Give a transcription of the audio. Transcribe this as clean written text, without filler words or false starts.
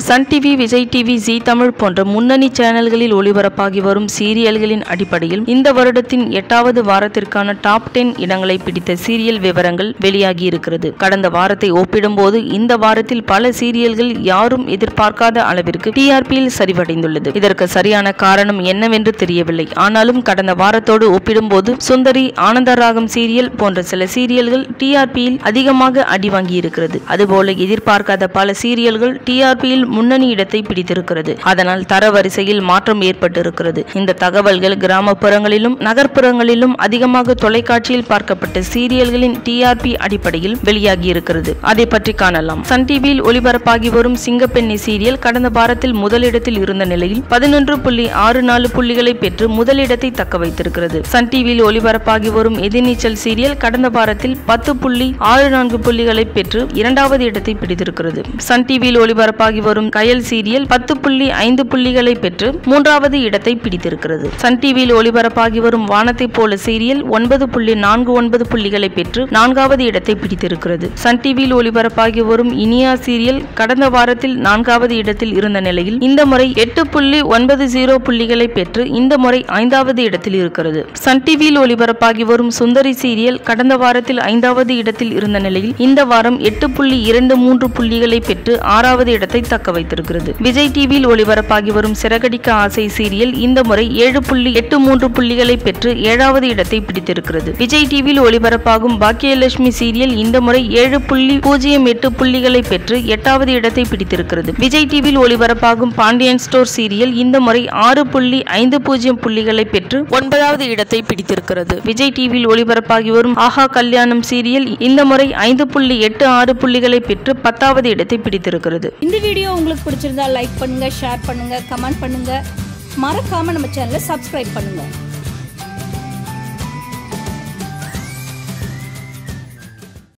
Sun TV, Vijay TV, Zee Tamil போன்ற முன்னணி சேனல்களில் ஒளிபரப்பாகி வரும் சீரியல்களின் அடிப்படையில் இந்த வருடத்தின் 8வது வாரத்திற்கான டாப் 10 இடங்களை பிடித்த சீரியல் விவரங்கள் வெளியாகி இருக்கிறது. கடந்த வாரத்தை ஒப்பிடும்போது இந்த வாரத்தில் பல சீரியல்கள் யாரும் எதிர்பார்க்காத அளவிற்கு டிஆர்பியில் சரிவடைந்துள்ளது. இதற்கு சரியான காரணம் என்னவென்று தெரியவில்லை. ஆனாலும் கடந்த வாரத்தோடு ஒப்பிடும்போது சுந்தரி, ஆனந்தராகம் சீரியல் போன்ற சில சீரியல்கள் டிஆர்பியில் அதிகமாக அடி வாங்கி இருக்கிறது. அதுபோல எதிர்பார்க்காத பல சீரியல்கள் டிஆர்பியில் முன்னணி இடத்தை பிடித்திருக்கிறது. அதனால் தரவரிசையில் மாற்றம் ஏற்பட்டிருக்கிறது. இந்த தகவல்கள் கிராமப்புறங்களிலும் நகர்ப்புறங்களிலும் அதிகமாக தொலைக்காட்சியில் பார்க்கப்பட்ட சீரியல்களின் டிஆர்பி அடிப்படையில் வெளியாகி இருக்கிறது. அதை பற்றி காணலாம். சன் டிவியில் ஒளிபரப்பாகி வரும் சிங்கப்பெண்ணை சீரியல் கடந்த வாரத்தில் முதலிடத்தில் இருந்த நிலையில் 11.64 புள்ளிகளை பெற்று முதலிடத்தை தக்க வைத்திருக்கிறது. சன் டிவியில் ஒளிபரப்பாகி வரும் எதிர்நீச்சல் சீரியல் கடந்த வாரத்தில் 10.64 புள்ளிகளை பெற்று இரண்டாவது இடத்தை பிடித்திருக்கிறது. சன் டிவியில் ஒளிபரப்பாகி வரும் கயல் சீரியல் 10.5 புள்ளிகளை பெற்று மூன்றாவது இடத்தை பிடித்திருக்கிறது. சன் டிவியில் ஒளிபரப்பாகி வரும் வானத்தை போல சீரியல் 9.49 புள்ளிகளை பெற்று நான்காவது இடத்தை பிடித்திருக்கிறது. சன் டிவியில் ஒளிபரப்பாகி வரும் இனியா சீரியல் கடந்த வாரத்தில் 4வது இடத்தில் இருந்த நிலையில் இந்த முறை 8.90 புள்ளிகளை பெற்று இந்த முறை 5வது இடத்தில் இருக்கிறது. சன் டிவியில் ஒளிபரப்பாகி வரும் சுந்தரி சீரியல் கடந்த வாரத்தில் 5வது இடத்தில் இருந்த நிலையில் இந்த வாரம் 8.23 புள்ளிகளை பெற்று 6வது இடத்தை தக்க வைத்திருக்கிறது. விஜய் டிவியில் ஒளிபரப்பாகி வரும் சிறகடிக்க ஆசை சீரியல் இந்த முறை 7.83 புள்ளிகளை பெற்று 7வது இடத்தை பிடித்திருக்கிறது. விஜய் டிவியில் ஒளிபரப்பாகும் பாக்கியலட்சுமி சீரியல் இந்த முறை 7.08 புள்ளிகளை பெற்று 8வது இடத்தை பிடித்திருக்கிறது. விஜய் டிவியில் ஒளிபரப்பாகும் பாண்டியன் ஸ்டோர் சீரியல் இந்த முறை 6.50 புள்ளிகளை பெற்று 9வது இடத்தை பிடித்திருக்கிறது. விஜய் டிவியில் ஒளிபரப்பாகி வரும் ஆஹா கல்யாணம் சீரியல் இந்த முறை 5.86 புள்ளிகளை பெற்று 10வது இடத்தை பிடித்திருக்கிறது. இந்த வீடியோ உங்களுக்கு பிடிச்சிருந்தா லைக் பண்ணுங்க, ஷேர் பண்ணுங்க, கமெண்ட் பண்ணுங்க. மறக்காம நம்ம சேனலை சப்ஸ்கிரைப் பண்ணுங்க.